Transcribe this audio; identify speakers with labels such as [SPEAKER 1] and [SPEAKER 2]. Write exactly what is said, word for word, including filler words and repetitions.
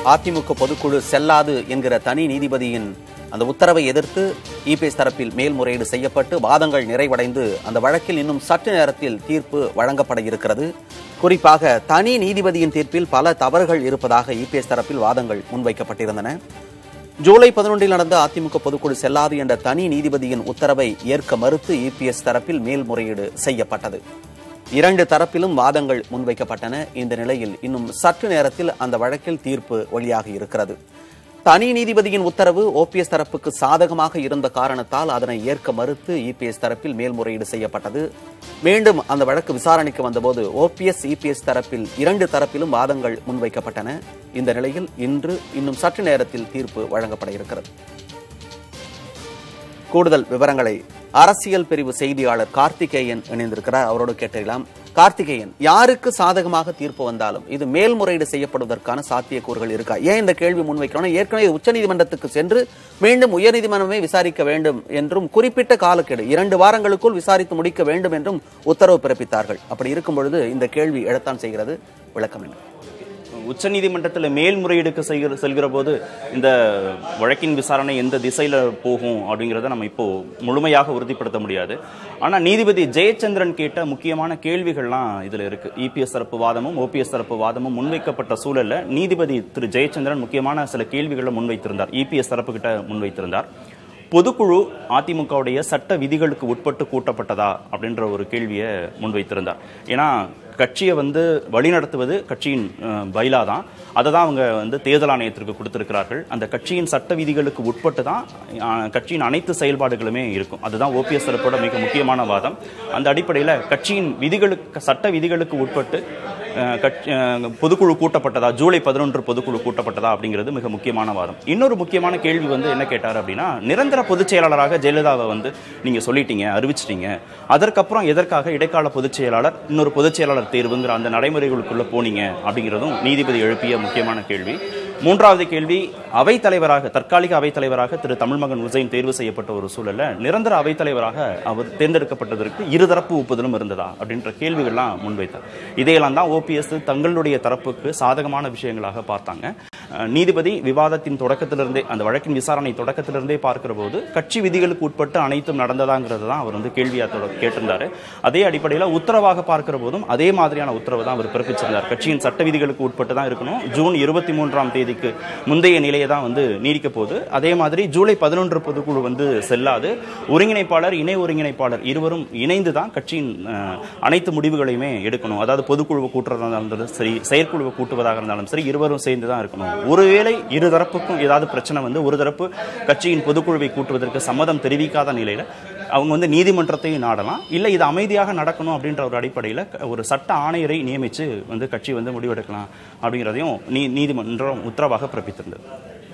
[SPEAKER 1] அதிமுக பொதுக்குழு செல்லாது என்கிற தனி நீதிபதியின் அந்த உத்தரவை எதிர்த்து இபிஎஸ் தரப்பில் மேல்முறையீடு செய்யப்பட்டு வாதங்கள் நிறைவடைந்து அந்த வழக்கில் இன்னும் சற்று நேரத்தில் தீர்ப்பு வழங்கப்பட இருக்கிறது. குறிப்பாக தனி நீதிபதியின் தீர்ப்பில் பல தவறுகள் இருப்பதாக இபிஎஸ் தரப்பில் வாதங்கள் முன்வைக்கப்பட்டிருந்தன. ஜூலை பதினொன்றில் நடந்த அதிமுக பொதுக்குழு செல்லாது என்ற தனி நீதிபதியின் உத்தரவை ஏற்க மறுத்து இபிஎஸ் தரப்பில் மேல்முறையீடு செய்யப்பட்டது. இரண்டு தரப்பிலும் வாதங்கள் முன்வைக்கப்பட்டன. இந்த நிலையில் இன்னும் சற்று நேரத்தில் அந்த வழக்கில் தீர்ப்பு வெளியாக இருக்கிறது. தனி நீதிபதியின் உத்தரவு ஓபிஎஸ் தரப்புக்கு சாதகமாக இருந்த காரணத்தால் அதனை ஏற்க மறுத்து இபிஎஸ் தரப்பில் மேல்முறையீடு செய்யப்பட்டது. மீண்டும் அந்த வழக்கு விசாரணைக்கு வந்தபோது ஓபிஎஸ் இபிஎஸ் தரப்பில் இரண்டு தரப்பிலும் வாதங்கள் முன்வைக்கப்பட்டன. இந்த நிலையில் இன்று இன்னும் சற்று நேரத்தில் தீர்ப்பு வழங்கப்பட இருக்கிறது. கூடுதல் விவரங்களை அரசியல் பிரிவு செய்தியாளர் கார்த்திகேயன் இணைந்திருக்கிறார். அவரோடு கேட்டறியலாம். கார்த்திகேயன், யாருக்கு சாதகமாக தீர்ப்பு வந்தாலும் இது மேல்முறையீடு செய்யப்படுவதற்கான சாத்தியக்கூறுகள் இருக்கா? ஏன் இந்த கேள்வி முன்வைக்கிறோம்? ஏற்கனவே உச்சநீதிமன்றத்துக்கு சென்று மீண்டும் உயர்நீதிமன்றமே விசாரிக்க வேண்டும் என்றும் குறிப்பிட்ட காலக்கெடு இரண்டு வாரங்களுக்குள் விசாரித்து முடிக்க வேண்டும் என்றும் உத்தரவு பிறப்பித்தார்கள். அப்படி இருக்கும் பொழுது இந்த கேள்வி எழத்தான் செய்கிறது. விளக்கம் என்ன?
[SPEAKER 2] உச்சநீதிமன்றத்தில் மேல்முறையீடுக்கு செல்கிற போது இந்த வழக்கின் விசாரணை எந்த திசையில போகும் அப்படிங்கிறத நம்ம இப்போ முழுமையாக உறுதிப்படுத்த முடியாது. ஆனா நீதிபதி ஜெயச்சந்திரன் கேட்ட முக்கியமான கேள்விகள்லாம் இதுல இருக்கு. இபிஎஸ் தரப்பு வாதமும் ஓபிஎஸ் தரப்பு வாதமும் முன்வைக்கப்பட்ட சூழல்ல நீதிபதி திரு ஜெயச்சந்திரன் முக்கியமான சில கேள்விகளை முன்வைத்திருந்தார். இபிஎஸ் தரப்பு கிட்ட முன்வைத்திருந்தார். பொதுக்குழு அதிமுகவுடைய சட்ட விதிகளுக்கு உட்பட்டு கூட்டப்பட்டதா அப்படின்ற ஒரு கேள்வியை முன்வைத்திருந்தார். ஏன்னா கட்சியை வந்து வழிநடத்துவது கட்சியின் பைலா தான். அதை தான் அவங்க வந்து தேர்தல் ஆணையத்திற்கு கொடுத்திருக்கிறார்கள். அந்த கட்சியின் சட்ட விதிகளுக்கு உட்பட்டு தான் கட்சியின் அனைத்து செயல்பாடுகளுமே இருக்கும். அதுதான் ஓபிஎஸ் தரப்போட மிக முக்கியமான வாதம். அந்த அடிப்படையில் கட்சியின் விதிகளுக்கு சட்ட விதிகளுக்கு உட்பட்டு பொதுக்குழு கூட்டப்பட்டதா, ஜூலை பதினொன்று பொதுக்குழு கூட்டப்பட்டதா அப்படிங்கிறது மிக முக்கியமான வாதம். இன்னொரு முக்கியமான கேள்வி வந்து என்ன கேட்டார் அப்படின்னா, நிரந்தர பொதுச் செயலாளராக ஜெயலலிதாவை வந்து நீங்க சொல்லிட்டீங்க, அறிவிச்சிட்டீங்க, அதற்கப்புறம் எதற்காக இடைக்கால பொதுச் செயலாளர் இன்னொரு பொதுச் செயலாளர் தேர்வுங்கிற அந்த நடைமுறைகளுக்குள்ள போனீங்க அப்படிங்கிறதும் நீதிபதி எழுப்பிய முக்கியமான கேள்வி. மூன்றாவது கேள்வி, அவைத் தலைவராக தற்காலிக அவைத் தலைவராக திரு தமிழ்மகன் உசைன் தேர்வு செய்யப்பட்ட ஒரு சூழல்ல நிரந்தர அவைத் தலைவராக அவர் தேர்ந்தெடுக்கப்பட்டதற்கு இருதரப்பு ஒப்புதலும் இருந்ததா அப்படின்ற கேள்விகள்லாம் முன்வைத்தார். இதையெல்லாம் தான் ஓபிஎஸ் தங்களுடைய தரப்புக்கு சாதகமான விஷயங்களாக பார்த்தாங்க. நீதிபதி விவாதத்தின் தொடக்கத்திலிருந்தே, அந்த வழக்கின் விசாரணை தொடக்கத்திலிருந்தே பார்க்கிற போது கட்சி விதிகளுக்கு உட்பட்டு அனைத்தும் நடந்ததாங்கிறது தான் அவர் வந்து கேள்வியா கேட்டிருந்தாரு. அதே அடிப்படையில் உத்தரவாக பார்க்கிற போதும் அதே மாதிரியான உத்தரவு தான் அவர் பிறப்பிச்சிருந்தார். கட்சியின் சட்ட விதிகளுக்கு உட்பட்டு தான் இருக்கணும். ஜூன் இருபத்தி மூன்றாம் தேதிக்கு முந்தைய நிலையை தான் வந்து நீடிக்க போகுது. அதே மாதிரி ஜூலை பதினொன்று பொதுக்குழு வந்து செல்லாது. ஒருங்கிணைப்பாளர், இணை ஒருங்கிணைப்பாளர் இருவரும் இணைந்து தான் கட்சியின் அனைத்து முடிவுகளையுமே எடுக்கணும். அதாவது பொதுக்குழுவை கூட்டுறதா இருந்தாலும் சரி, செயற்குழுவை கூட்டுவதாக இருந்தாலும் சரி, இருவரும் சேர்ந்து தான் இருக்கணும். ஒருவேளை இரு தரப்புக்கும் ஏதாவது பிரச்சனை வந்து ஒரு தரப்பு கட்சியின் பொதுக்குழுவை கூட்டுவதற்கு சம்மதம் தெரிவிக்காத நிலையில அவங்க வந்து நீதிமன்றத்தையும் நாடலாம். இல்லை இது அமைதியாக நடக்கணும் அப்படின்ற ஒரு அடிப்படையில் ஒரு சட்ட ஆணையரை நியமித்து வந்து கட்சி வந்து முடிவெடுக்கலாம் அப்படிங்கிறதையும் நீ நீதிமன்றம் உத்தரவாக பிறப்பித்திருந்தது.